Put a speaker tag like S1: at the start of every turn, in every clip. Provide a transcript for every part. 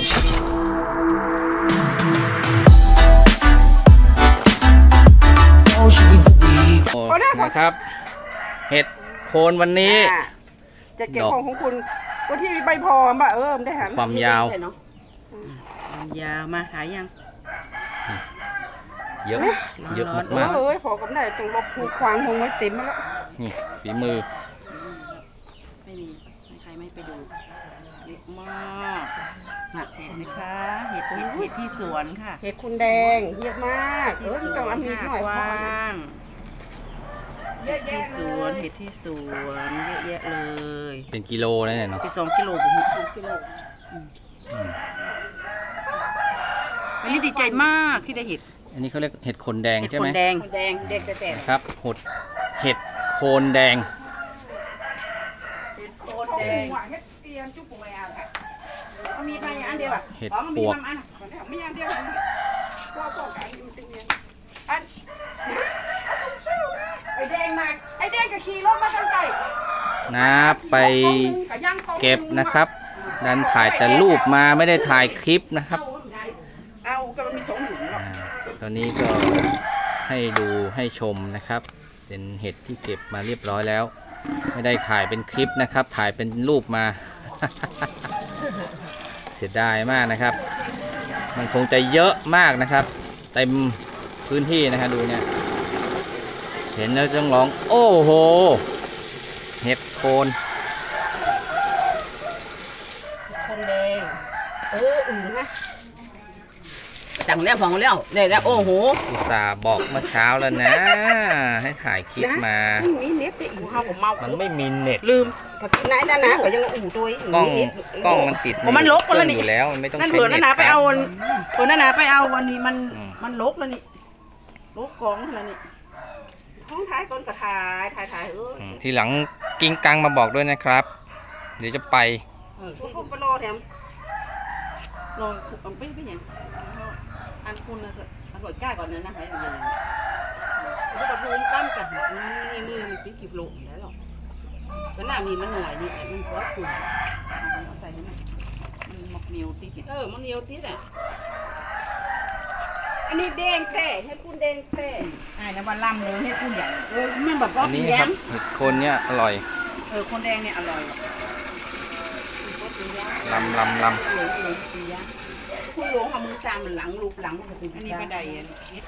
S1: นะครับเห็ดโคนวันนี้
S2: จะเก็บของคุณวันที่มีใบพอมะมันได้หัน
S1: ความยาว
S3: มาหายยัง
S1: เยอะเยอะมาก
S2: พอกับได้ตรงลบผูควางคงไว้เต็มแล้ว
S1: นี่ฝีมือ
S3: ไม่มีใครไม่ไปดูเยอะมากเห็ดนะคะเห็ดที่สวนค่ะ
S2: เห็ดคุณแดงเยอะมากต้องเอามีดหน่อยพอ
S3: ที่สวนเห็ดที่สวนเยอะแยะเลย
S1: เป็นกิโลเลยเนาะ
S3: เป็น2 กิโลผม2 กิโลวันนี้ดีใจมากที่ได้เห็ด
S1: อันนี้เขาเรียกเห็ดโคนแดงใช่ไหม
S3: คนแดงเด็กแต่
S1: ครับเห็ดโคนแดง
S3: เห็ดโคนแดงเห็ดเตียนจุ๊บแหวกเอามีดมาอันเดียว
S1: เห็ดปวก
S2: มีอันเดียวพ่อกันอยู่ตรงนี้อันไอแดงมาไอแดงกับขี่รถมาตั้งใจ
S1: นะไปเก็บนะครับดันถ่ายแต่รูปมาไม่ได้ถ่ายคลิปนะครับ
S2: เอาก็มันมี2 ถุงหรอก
S1: ตอนนี้ก็ให้ดูให้ชมนะครับเป็นเห็ดที่เก็บมาเรียบร้อยแล้วไม่ได้ถ่ายเป็นคลิปนะครับถ่ายเป็นรูปมา เสียดายมากนะครับมันคงจะเยอะมากนะครับเต็มพื้นที่นะครับดูเนี่ยเห็นแล้วต้องร้องโอ้โหเห็ดโคน
S2: แดงนะ
S3: จังแล้วพองแล้วได้แล้วโอ้โห
S1: อุตส่าห์บอกเมื่อเช้าแล้วนะให้ถ่ายคลิปมา
S2: มีเน็ตได้อีก
S1: มันไม่มีเน็ต
S3: ลืม
S2: ไหนนะก็ยังตัว
S1: กล้องมันติด
S3: มันลกแล้วนี่
S1: อยู่แล้วมันไม่ต้อง
S3: นั่นเผื่อนั่นนะไปเอาเผื่อนั่นนะไปเอาวันนี้มันลกแล้วนี่ลกกองแล้วนี่
S2: ห้องท้ายก่อนก็ถ่าย
S1: ทีหลังกิ้งกังมาบอกด้วยนะครับเดี๋ยวจะไป
S2: คุณไปรอแถม
S3: รอไม่อย่างอันคุณนะอันบ่อยกล้าก่อนนะไปอย่างนี้แล้วก็พูนตั้มกันนี่มือมันเป็นกิโลแล้วหรอกก็น่ามีมันหน่วยนี่มันก็คุณเอาใส่ให้มันหมกเหนียวติด
S2: มันเหนียวติดอันนี้แดงแต่ให้คุณแดงแต่
S3: นะวันล่ำเลยให้คุณใหญ่มันแบบ
S1: ว่าเป็นแย้มเห็ดโคนเนี่ยอร่อย
S3: คนแดงเนี่ยอร่อย
S1: ลำ
S2: คุณหลวงทำมือซามันหลังลูกหลังมัน
S3: อันนี้ก็ได้อันนี้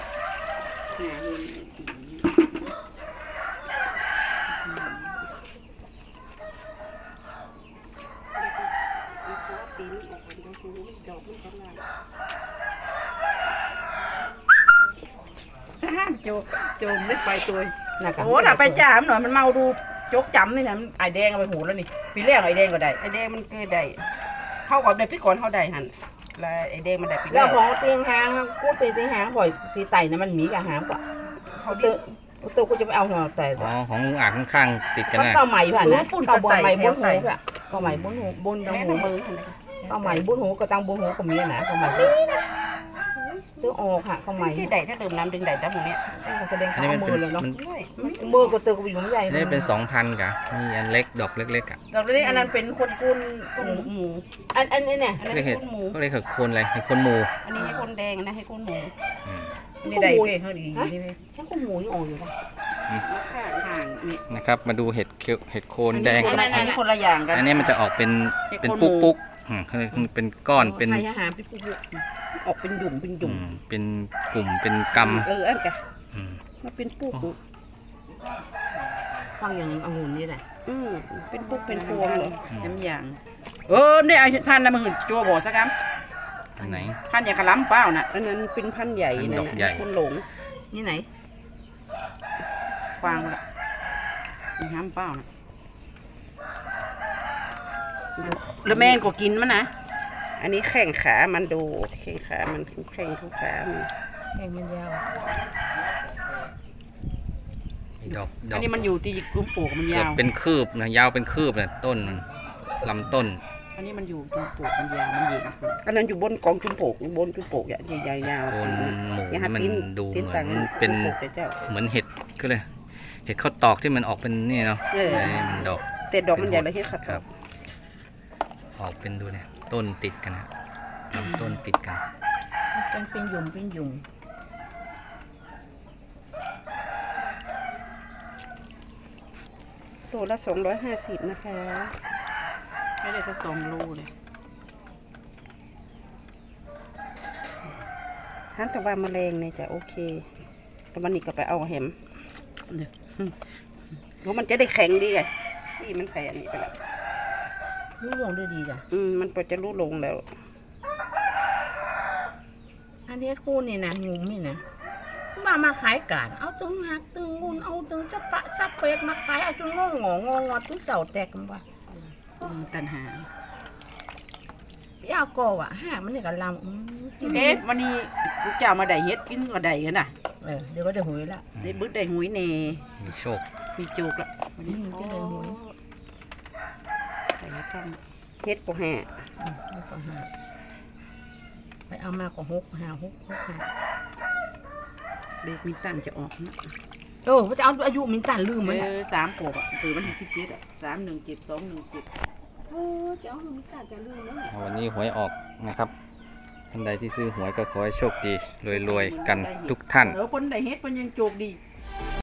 S3: โจมไม่ไปตัวโอ้ถ้าไปจามหน่อยมันเมาดูจกจำนี่นะไอแดงเอาไปหูแล้วนี่ปีแรกไอแดงก็ได้
S2: ไอแดงมันเกิดได้เข้ากับได้พี่ก่อนเขาได้หันแล้วไอแดงมันได้ปี
S3: แล้วพอเตียงหางกูตีหางบ่อยตีไตนะมันมีกับหางกว่าเขาตัวกูจะไปเอาหน่อแต่
S1: ของลุงอาจข้างๆติดกันนะ
S3: ก็ใหม่ผ่านนะก็บนใหม่บนหูอ่ะก็ใหม่บนหูบนดังหูมือก็ใหม่บนหูก็ตั้งบนหูก็มีนะก็ใหม่ตัวออกค่ะก็ใหม่
S2: ที่ใดถ้าดื่มน้ำดึงใดได้พวกนี้
S3: แสดงข้อมือเลยเนาะมือก็ตัวก็อยู่ใหญ่
S1: นี่เป็น2,000กะมีอันเล็กดอกเล็กๆอ่ะ
S3: ดอกเล็กอันนั้นเป็นคนกุนหมูอันนี้เนี่ย
S1: เขาเรียกเห็ดโคนอะไรเห็ดโคนหมู
S2: อันนี้ให้คนแดงนะให้คนหมู
S3: นี่ได้เพ่เขาดีนี่เพ่ให้คนหมูนี่ออกอยู่ป่ะ
S1: นะครับมาดูเห็ดโคนแดงกับ
S3: อันนี้คนละอย่างกัน
S1: อันนี้มันจะออกเป็นปุ๊กเป็นก้อนเป็น
S2: ออกเป็นหยุ่ม
S1: เป็นกลุ่มเป็นกำ
S2: อันกะมาเป็นปุ๊ก
S3: ฟังอย่างองุ่นนี่แหละ
S2: เป็นปุ๊กเป็นพวงเหรอ
S3: น้ำยางได้ไอ้พันธุ์นะมึงจัวบ่อสักค
S1: ำไหน
S3: พันธุ์ใหญ่ขลังเปล่าน่ะ
S2: อันนั้นเป็นพันธุ์ใหญ่นะคุณหลง
S3: นี่ไหนฟางละมีห้ามเปล่านะแล้วแม่ก็กินมันนะ
S2: อันนี้แข้งขามันดูแข้งขามันแข้งทุกขา
S3: แข้งมันยาว
S1: อัน
S3: นี้มันอยู่ที่กลุ่มปลูกมันยาว
S1: เป็นคืบนะยาวเป็นคืบนะต้นลำต้น
S3: อันนี้มันอยู่กลุ่มปลูกมันยาวมันหยิก
S2: อันนั้นอยู่บนกองจุ่มปลูกบนจุ่มปลูกใหญ่ยาว
S1: โคนหมูมันดูเหมือนเป็นเหมือนเห็ดก็เลยเห็ดข้าวตอกที่มันออกเป็นนี่เนาะดอก
S2: แต่ดอกมันใหญ่เลยเห็ด
S1: ครับออกเป็นดูเนี่ยต้นติดกันนะลำต้นติดกัน
S4: กันเป็นยุง
S2: โลละ250นะคะ
S3: ไม่ได้สัก2 โลเลย
S2: หันแต่ว่าแมลงเนี่ยจะโอเคแล้วมันนี่ก็ไปเอาแฮม
S3: เนี่ย
S2: เพราะมันจะได้แข็งดีไงนี่มันแข็งอันนี้ไปแล้ว
S4: รู้ลงด้วยดีจ้ะ
S2: มันพอจะรู้ลงแล้ว
S4: อันนี้คู่นี่นะงุมนี่นะมาขายกันเอาตึงหักตึงงุนเอาตึงจะปะจะเป็ดมาขายเอาตึงงงอตึงเสาแตกกันว่า
S3: ตันหา
S4: พี่เอากอว่ะห้ามันนี่ก็ลำ
S3: เฮ็ดวันนี้ลูกเจ้ามาได้เฮ็ดกินก็ได้กันน่ะ
S4: เดี๋ยวก็จะหุยละ
S3: ได้บึดได้หุยแน่
S1: มีโชค
S3: มีจุกละวันนี้
S4: จะได้หุย
S3: ใส่ข้าง
S2: เฮ็ดก็แห่
S4: แล้วก็หาไปเอามาก็หกหา
S3: เด็กมีตันจะออกนะ
S4: โอ้จะเอาอายุมินตันลืมไหม
S3: 3 ขวบอ่ะตื่นวันที่17อ่ะ317 217
S4: โอ้จะเอามินตันจะลืมแล้ว
S1: วันนี้หวยออกนะครับท่านใดที่ซื้อหวยก็ขอให้โชคดีรวยๆกันทุกท่าน
S3: เพิ่นได้เฮ็ดเพิ่นยังโจกดี